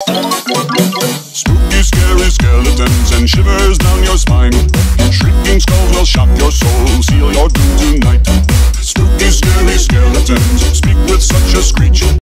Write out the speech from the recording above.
Spooky, scary skeletons and shivers down your spine. Shrieking skulls will shock your soul, seal your doom tonight. Spooky, scary skeletons speak with such a screech.